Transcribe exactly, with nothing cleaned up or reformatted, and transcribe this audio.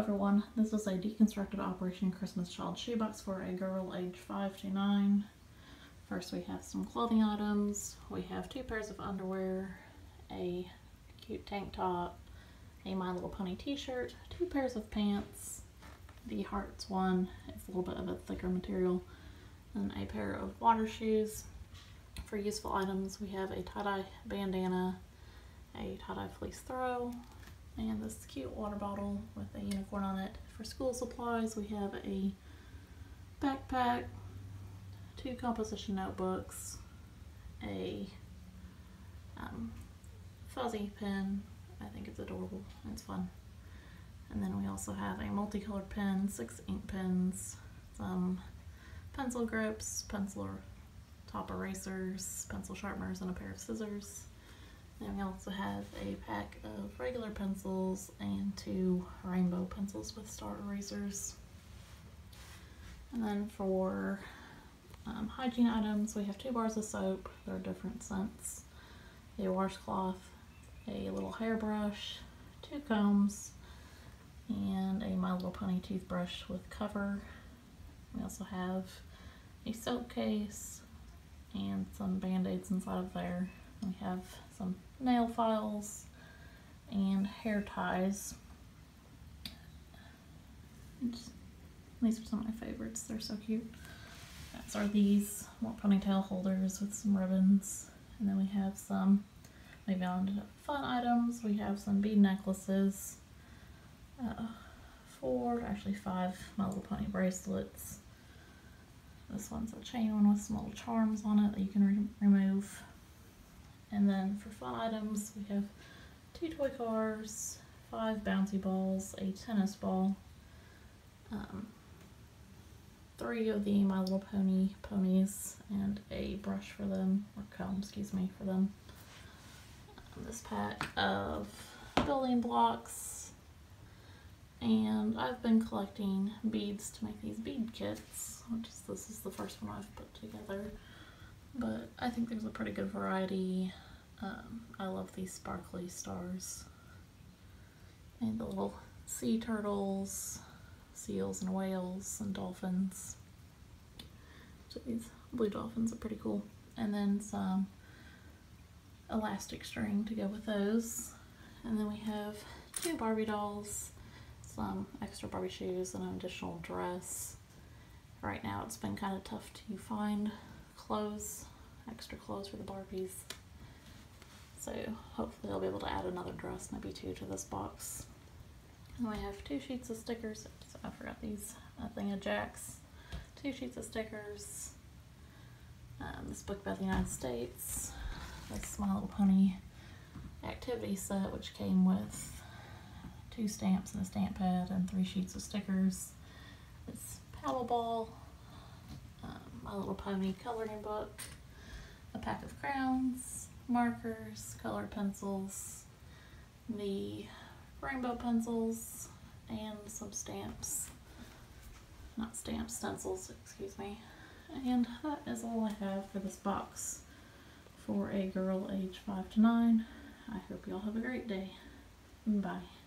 everyone, this is a deconstructed Operation Christmas Child shoebox for a girl age five to nine. First we have some clothing items. We have two pairs of underwear, a cute tank top, a My Little Pony t-shirt, two pairs of pants, the Hearts one, it's a little bit of a thicker material, and a pair of water shoes. For useful items we have a tie-dye bandana, a tie-dye fleece throw, and this cute water bottle with a unicorn on it. For school supplies we have a backpack, two composition notebooks, a um, fuzzy pen. I think it's adorable, it's fun. And then we also have a multicolored pen, six ink pens, some pencil grips, pencil or top erasers, pencil sharpeners, and a pair of scissors. And we also have a pack of regular pencils and two rainbow pencils with star erasers. And then for um, hygiene items, we have two bars of soap. They're different scents, a washcloth, a little hairbrush, two combs, and a My Little Pony toothbrush with cover. We also have a soap case and some band-aids inside of there. We have some nail files and hair ties. Just, these are some of my favorites, they're so cute. Next are these more ponytail holders with some ribbons. And then we have some, maybe on to fun items, we have some bead necklaces, uh, four, actually five My Little Pony bracelets. This one's a chain one with some little charms on it that you can re remove. And then for fun items, we have two toy cars, five bouncy balls, a tennis ball, um, three of the My Little Pony ponies, and a brush for them, or comb, excuse me, for them. Um, this pack of building blocks, and I've been collecting beads to make these bead kits, which is, this is the first one I've put together. But I think there's a pretty good variety. Um, I love these sparkly stars. And the little sea turtles, seals and whales and dolphins. So these blue dolphins are pretty cool. And then some elastic string to go with those. And then we have two Barbie dolls, some extra Barbie shoes, and an additional dress. Right now it's been kind of tough to find clothes, extra clothes for the Barbies. So hopefully I'll be able to add another dress, maybe two, to this box. And we have two sheets of stickers. Oops, I forgot these. A thing of Jacks. Two sheets of stickers. Um, this book about the United States. This My Little Pony activity set, which came with two stamps and a stamp pad and three sheets of stickers. This paddle ball. Um, My Little Pony coloring book. A pack of crayons, markers, colored pencils, the rainbow pencils, and some stamps. Not stamps, stencils, excuse me. And that is all I have for this box for a girl age five to nine. I hope you all have a great day. Bye.